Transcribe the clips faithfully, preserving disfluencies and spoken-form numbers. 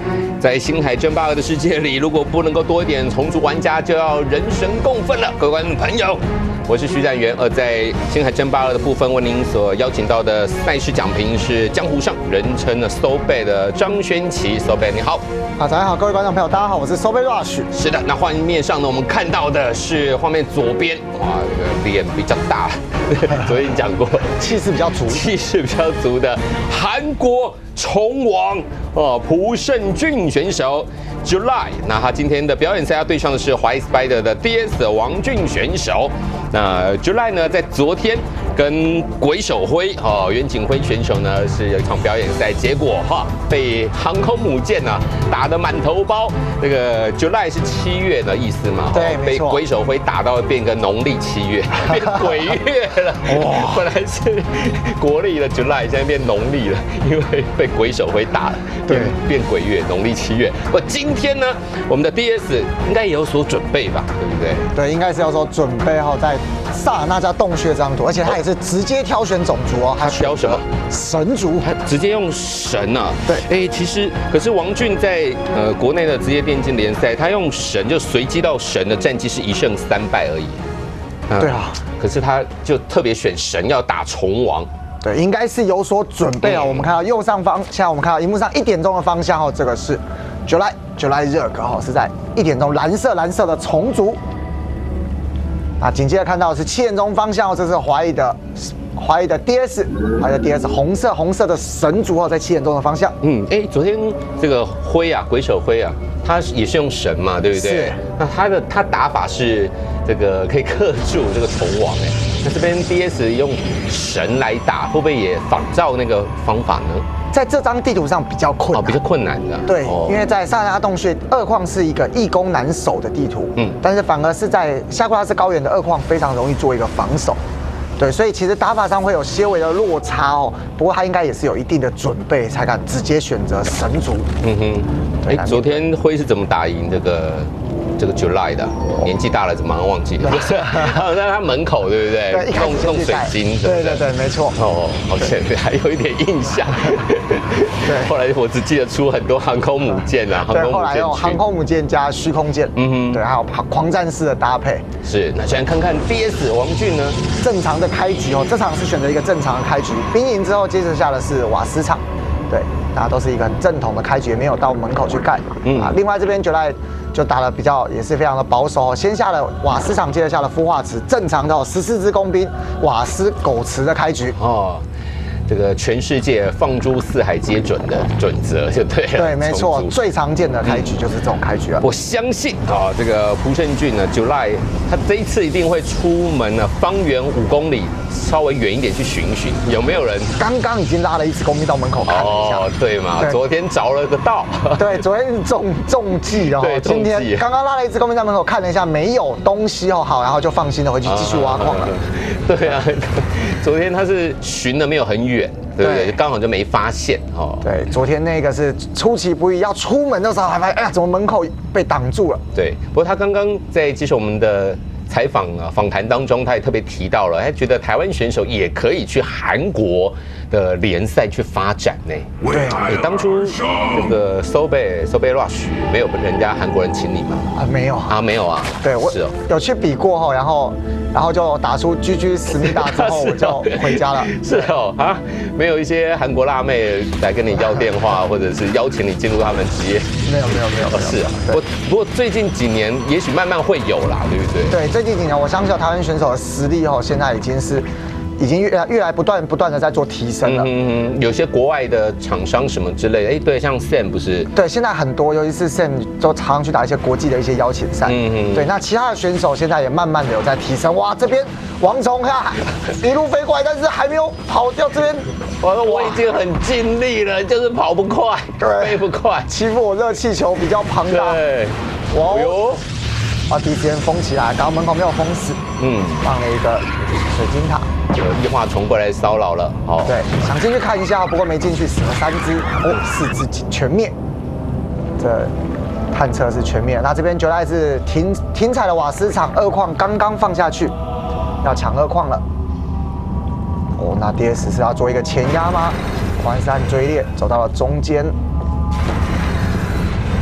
在星海争霸二的世界里，如果不能够多一点虫族玩家，就要人神共愤了。各位观众朋友，我是徐展元，而在星海争霸二的部分，为您所邀请到的赛事讲评是江湖上人称的 SoBad 的张轩琪 ，SoBad 你好。 好，早上好，各位观众朋友，大家好，我是 SoBad Rush。 是的，那画面上呢，我们看到的是画面左边，哇，这个脸比较大，昨天讲过， 气势比较足， 气势比较足的韩国虫王哦，朴胜俊选手 July。那他今天的表演赛要对上的是华裔 Spider 的 D S 王俊选手。那 July 呢，在昨天跟鬼手辉哦袁景辉选手呢是有一场表演赛，结果哈被航空母舰呢、啊、打得满头包。这个 July 是七月的意思嘛？ 对， 被鬼手辉打到变个农历七月，变鬼月了。哇，本来是国历的 July， 现在变农历了，因为被鬼手辉打了，对，变鬼月，农历七月。不，今天呢，我们的 D S 应该也有所准备吧，对不对？ 对，应该是要说准备好在萨尔纳加洞穴这张图，而且他也是直接挑选种族哦， 他挑什么？ 神族， 他直接用神啊。 对， 哎，其实可是王俊在呃国内的职业电竞联赛，他用神就随机到神的战绩是一胜三败而已。 嗯、对啊， 可是他就特别选神要打虫王。 对，应该是有所准备啊、嗯。我们看到右上方，现在我们看到荧幕上一点钟的方向哦，这个是 July July Rock 哦，是在一点钟蓝色蓝色的虫族。那紧接着看到的是七点钟方向，这是华裔的华裔的 D S， 华裔的 D S 红色红色的神族哦，在七点钟的方向。 嗯，哎，昨天这个辉啊，鬼手辉啊，他也是用神嘛，对不对？ 是。 那他的他打法是这个可以克住这个虫王哎，那这边 D S 用神来打，会不会也仿照那个方法呢？ 在这张地图上比较困难， 哦，比较困难的。 对，哦、因为在萨尔纳洞穴二矿是一个易攻难守的地图，嗯，但是反而是在夏库拉斯高原的二矿非常容易做一个防守。对，所以其实打法上会有些微的落差哦，不过他应该也是有一定的准备，才敢直接选择神族。嗯哼， 哎，昨天辉是怎么打赢这个？这个 July 的，年纪大了，怎么忘记了？不是，在他门口，对不对？ 对， 弄弄水晶， 对对对，没错。 哦，好像还有一点印象。对，后来我只记得出很多航空母舰啊， 对，后来用航空母舰加虚空舰，嗯哼，对，还有狂战士的搭配。 是，那现在看看 D S 王俊呢？ 正常的开局哦，这场是选择一个正常的开局，兵营之后接着下的是瓦斯场，对，大家都是一个很正统的开局，也没有到门口去盖。嗯啊，另外这边就来。就打得比较也是非常的保守，先下了瓦斯场，接着下了孵化池，正常的十四只工兵，瓦斯狗池的开局哦。 这个全世界放诸四海皆准的准则就对了。 对，没错，最常见的开局就是这种开局啊。 我相信啊，这个朴胜俊呢 ，July 他这一次一定会出门呢，方圆五公里稍微远一点去巡巡，有没有人？ 刚刚已经拉了一支工兵到门口看了一下。 哦，对嘛，对昨天着了个道。 对，昨天中中计哦。对，今天刚刚拉了一支工兵在门口看了一下，没有东西哦，好，然后就放心的回去继续挖矿了。 对啊，昨天他是巡的没有很远。对不对？刚好就没发现哦。 对，昨天那个是出其不意，要出门的时候还发现，哎呀，怎么门口被挡住了？ 对，不过他刚刚在接受我们的采访啊访谈当中，他也特别提到了，他觉得台湾选手也可以去韩国的联赛去发展呢。 对， 你当初这个 SoBad SoBad Rush 没有人家韩国人请你吗？ 啊，没有啊，没有啊。 对，我是哦， 有去比过后，然后。然后就打出 G G 思密达之后，我就回家了。 是哦，啊，没有一些韩国辣妹来跟你要电话，或者是邀请你进入他们职业？ 没有，没有，没有。 是啊，不不过最近几年也许慢慢会有啦，对不对？ 对，最近几年我相信台湾选手的实力哦，现在已经是。已经越来越来不断不断的在做提升了。 嗯嗯，有些国外的厂商什么之类的，哎，对，像 Sam 不是？ 对，现在很多，尤其是 Sam 都常常去打一些国际的一些邀请赛。嗯嗯。对，那其他的选手现在也慢慢的有在提升。哇，这边王虫看一路飞过来，但是还没有跑掉这边。 我说我已经很尽力了，就是跑不快，飞不快， 欺负我热气球比较庞大。 对， 哇哟。啊，第一时间封起来，刚刚门口没有封死，嗯，放了一个水晶塔， 有异化虫过来骚扰了，好， 对，想进去看一下，不过没进去，死了三只，哦，四只全灭，这探测是全灭。那这边九代是停停采的瓦斯厂二矿刚刚放下去，要抢二矿了，哦，那 D S 是要做一个前压吗？环山追猎走到了中间。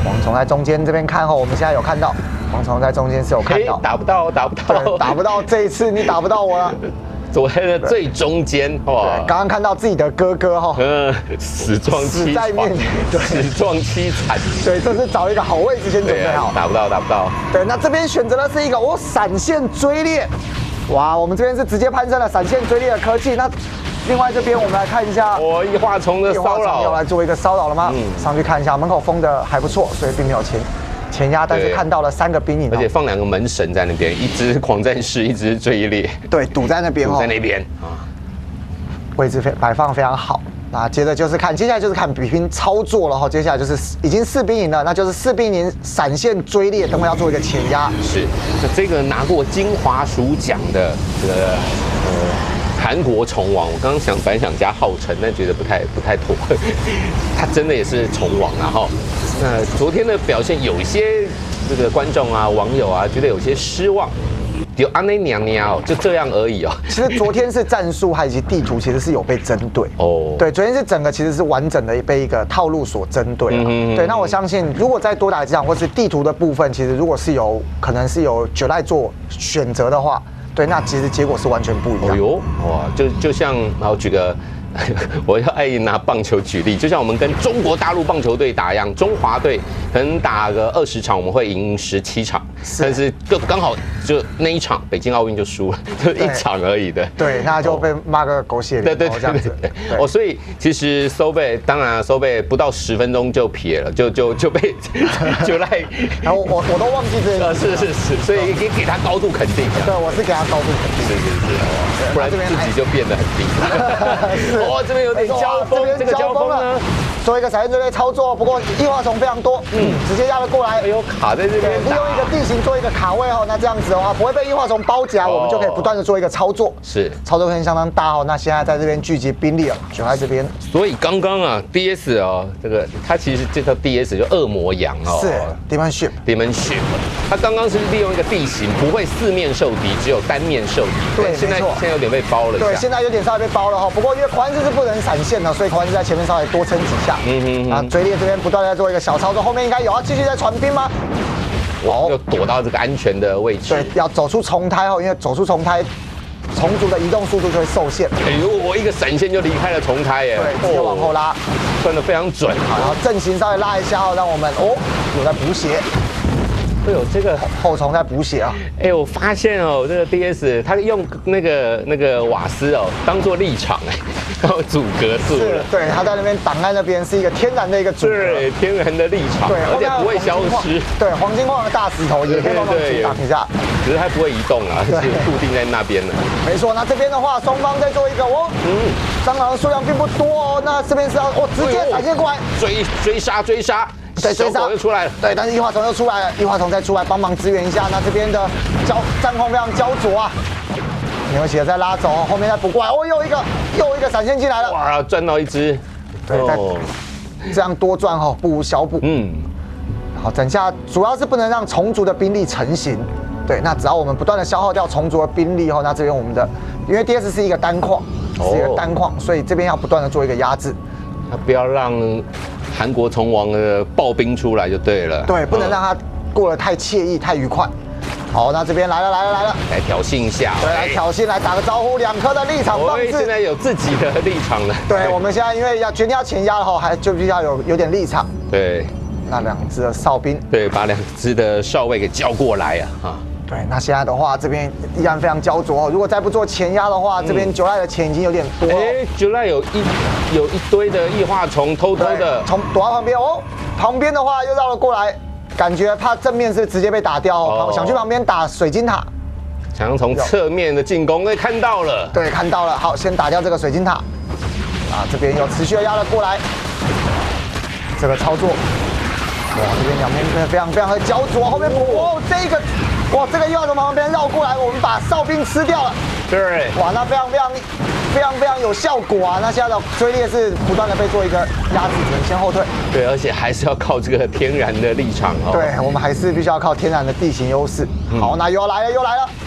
蝗虫在中间这边看后，我们现在有看到蝗虫在中间是有看到， 打不到，打不到， 对，打不到，这一次你打不到我了。 左黑的最中间，哇！ 刚刚看到自己的哥哥哈， 嗯，死状凄惨，死状凄惨。 对，这是找一个好位置先准备好。 打不到，打不到。 对，那这边选择的是一个我闪现追猎，哇，我们这边是直接攀升了闪现追猎的科技。那另外这边我们来看一下， 哦，异化虫的骚扰， 要来做一个骚扰了吗？嗯，上去看一下，门口封的还不错，所以并没有前前压，但是看到了三个兵营， 而且放两个门神在那边，一只狂战士，一只追猎， 对，堵在那边哦， 堵在那边啊， 位置非摆放非常好。那接着就是看，接下来就是看比拼操作了哈。接下来就是已经四兵营了，那就是四兵营闪现追猎，等会要做一个前压。 是，这个拿过金华鼠奖的这个呃。韩国虫王，我刚刚想本来想加浩辰，但觉得不太不太妥。他真的也是虫王啊哈。那昨天的表现有一些这个观众啊、网友啊，觉得有些失望。就安内娘娘哦，就这样而已哦。 其实昨天是战术还以及地图，其实是有被针对哦。对， 昨天是整个其实是完整的被一个套路所针对了。嗯、对，那我相信如果再多打几场，或是地图的部分，其实如果是有可能是由July做选择的话。对，那其实结果是完全不一样。哦呦，哇，就就像，然后举个，我要爱拿棒球举例，就像我们跟中国大陆棒球队打一样，中华队可能打个二十场，我们会赢十七场，但是就刚好就那一场北京奥运就输了，就一场而已的。 对，那就被骂个狗血淋头这样子。 哦，所以其实收贝，当然收贝不到十分钟就撇了，就就就被就赖。 然后我我都忘记这个。 呃，是是是，所以给给他高度肯定。 对，我是给他高度肯定。 是是是，不然自己就变得很低。哦，这边有点交锋，这个交锋呢， 做一个闪现追猎操作，不过异化虫非常多，嗯，直接压了过来， 哎呦，卡在这边， 利用一个地形做一个卡位哦，那这样子的话不会被异化虫包夹，我们就可以不断的做一个操作， 是操作空间相当大哦。那现在在这边聚集兵力了，就在这边。 所以刚刚啊 ，D S 哦，这个它其实这套 D S 就恶魔羊哦， 是 Demonship，Demonship， 它刚刚是利用一个地形不会四面受敌，只有单面受敌， 对， 现在现在有点被包了， 对，现在有点稍微被包了哈。不过因为狂战士是不能闪现的，所以狂战士在前面稍微多撑几下。嗯哼，啊，追猎这边不断在做一个小操作，后面应该有要继续在传兵吗？ 哦，就躲到这个安全的位置。 对，要走出重胎后，因为走出重胎，虫族的移动速度就会受限。 哎呦，我一个闪现就离开了重胎耶。 对，直接往后拉， 算得非常准。 好，然后阵型稍微拉一下哦，让我们哦有在补血。 哎呦，这个后虫在补血啊！ 哎，我发现哦，这个 D S 它用那个那个瓦斯哦当做立场哎，然后阻隔住了。 对，它在那边挡在那边是一个天然的一个阻隔， 对，天然的立场， 对， 而且不会消失。 对，黄金矿的大石头也可以帮忙阻挡一下， 只是它不会移动啊，是固定在那边的。 没错，那这边的话，双方在做一个哦，嗯，蟑螂数量并不多哦，那这边是要哦直接闪现过来， 追追杀追杀。对，追杀又出来了。 对，但是异化虫又出来了，异化虫再出来帮忙支援一下。那这边的焦战况非常焦灼啊，牛血在拉走，后面再补过来，哦，又一个又一个闪现进来了。 哇，赚到一只。 对，哦、这样多赚哈，不无小补。嗯。好，等下主要是不能让虫族的兵力成型。对，那只要我们不断的消耗掉虫族的兵力后，那这边我们的因为 D S 是一个单矿，是一个单矿，所以这边要不断的做一个压制。 他不要让韩国虫王的暴兵出来就对了。 对，不能让他过得太惬意、太愉快。好，那这边来了来了来了， 来挑衅一下。 对，来挑衅，来打个招呼。两颗的立场放置， 现在有自己的立场了。 对，我们现在因为要决定要前压了哈，还就必须要有有点立场。 对， 那两只的哨兵， 对，把两只的哨位给叫过来啊！哈。 对，那现在的话，这边依然非常焦灼哦。如果再不做前压的话，嗯、这边July的钱已经有点多了。哎 ，July有一有一堆的异化虫，偷偷的从躲到旁边哦。旁边的话又绕了过来，感觉怕正面是直接被打掉哦。哦想去旁边打水晶塔， 想要从侧面的进攻，哎，看到了。 对，看到了。好，先打掉这个水晶塔。啊，这边有持续的压了过来。这个操作，哇，这边两边非常非常的焦灼。后面哦，这个。哇，这个又要从旁边绕过来，我们把哨兵吃掉了。 对， 哇，那非常非常非常非常有效果啊！那现在的追猎是不断的被做一个压制，只能先后退。 对，而且还是要靠这个天然的立场哦。 对，我们还是必须要靠天然的地形优势。嗯、好，那又来了又来了。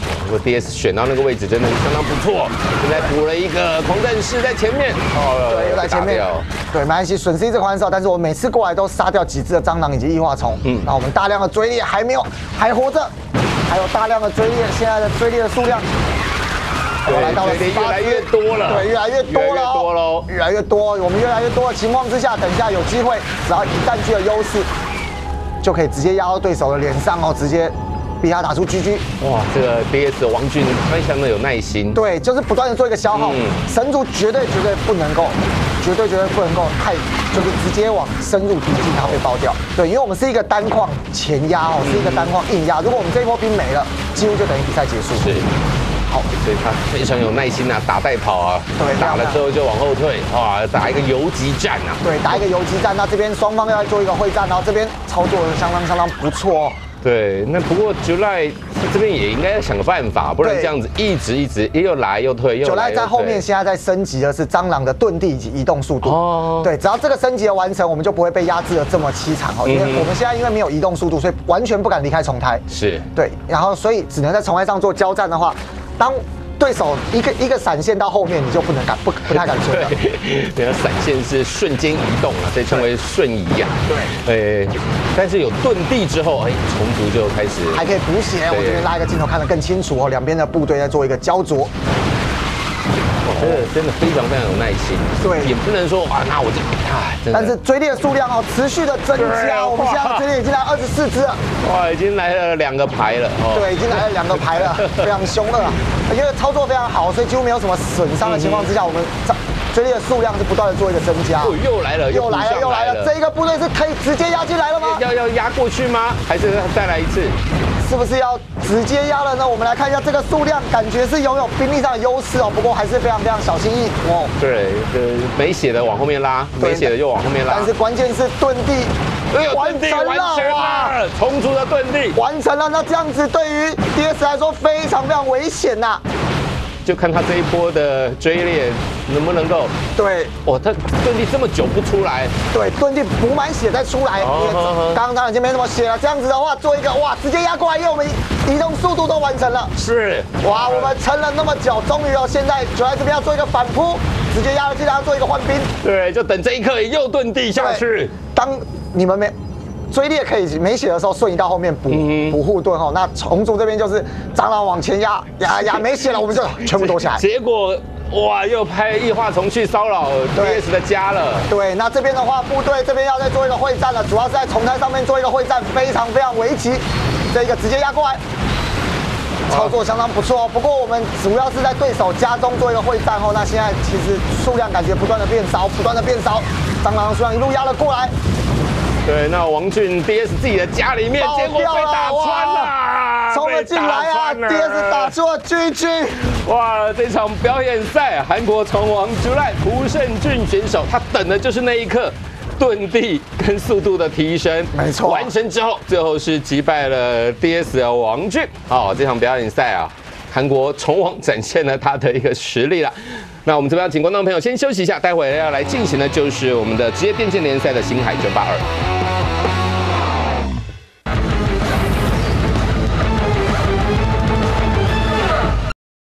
如果 D S 选到那个位置，真的是相当不错。现在补了一个狂战士在前面，哦， 对，又在前面，对，没关系，损失一只狂手，但是我每次过来都杀掉几只的蟑螂以及异化虫。嗯，那我们大量的追猎还没有，还活着，还有大量的追猎，现在的追猎的数量。 对，来到了越来越多了， 对，越来越多了， 多喽， 越来越多。我们越来越多的情况之下，等一下有机会，只要一占据了优势，就可以直接压到对手的脸上哦，直接逼他打出 G G。 哇，这个 D S 王俊非常的有耐心， 对，就是不断的做一个消耗。嗯、神族绝对绝对不能够，绝对绝对不能够太，就是直接往深入敌境，它会爆掉。对，因为我们是一个单矿前压哦，是一个单矿硬压。如果我们这一波兵没了，几乎就等于比赛结束。 是。所以他非常有耐心啊，打带跑啊， 对， 打了之后就往后退，哇，打一个游击战啊， 对，打一个游击战。那这边双方要做一个会战，然后这边操作的相当相当不错哦。 对，那不过 July 这边也应该要想个办法，不然这样子一直一直又来又退，又来又退。 July 在后面现在在升级的是蟑螂的遁地以及移动速度。哦，对，只要这个升级的完成，我们就不会被压制的这么凄惨哦。因为我们现在因为没有移动速度，所以完全不敢离开重台。 是， 对，然后所以只能在重台上做交战的话，当对手一个一个闪现到后面，你就不能敢不不太敢追了。 对，闪现是瞬间移动啊，所以称为瞬移啊。对，呃，但是有遁地之后，哎，虫族就开始还可以补血。我这边拉一个镜头看得更清楚哦，两边的部队在做一个焦灼。 真的真的非常非常有耐心， 对， 也不能说啊，那我就啊， 但是追猎数量哦持续的增加，我们现在追猎已经来二十四只了， 哇，已经来了两个排了，哦， 对，已经来了两个排了，非常凶恶啊，因为操作非常好，所以几乎没有什么损伤的情况之下，我们追猎的数量是不断的做一个增加。 哦，又来了， 又来了，又来了，这一个部队是可以直接压进来了吗？ 要要压过去吗？还是再来一次？ 是不是要直接压了呢？我们来看一下这个数量，感觉是拥有兵力上的优势哦。不过还是非常非常小心翼翼哦。 对，呃，没血的往后面拉，没血的又往后面拉。 但是关键是遁地完成了， 哇！虫族的遁地完成了。那这样子对于 D S 来说非常非常危险呐。 就看他这一波的追猎能不能够对哦，他遁地这么久不出来， 对，遁地补满血再出来，哦、刚刚他已经没什么血了，这样子的话做一个哇，直接压过来，因为我们移动速度都完成了， 是哇，我们撑了那么久，终于哦，现在就在这边要做一个反扑，直接压了进来要做一个换兵， 对，就等这一刻又遁地下去， 当你们没。追猎可以没血的时候瞬移到后面补补护盾哈，那虫族这边就是蟑螂往前压压压没血了，我们就全部躲起来。 结果哇，又派异化虫去骚扰 D S 的家了。 对，那这边的话，部队这边要再做一个会战了，主要是在重台上面做一个会战，非常非常危急。这一个直接压过来，操作相当不错。不过我们主要是在对手家中做一个会战后，那现在其实数量感觉不断的变少，不断的变少，蟑螂的数量一路压了过来。 对，那王俊 D S 自己的家里面，结果被打穿了， 冲了进来啊 ！D S 打出了 G G， 哇！这场表演赛，韩国虫王 July 朴胜俊选手，他等的就是那一刻，遁地跟速度的提升， 没错， 完成之后，最后是击败了 D S 的王俊。好，这场表演赛啊，韩国虫王展现了他的一个实力了。那我们这边要请观众朋友先休息一下，待会要来进行的就是我们的职业电竞联赛的星海争霸二。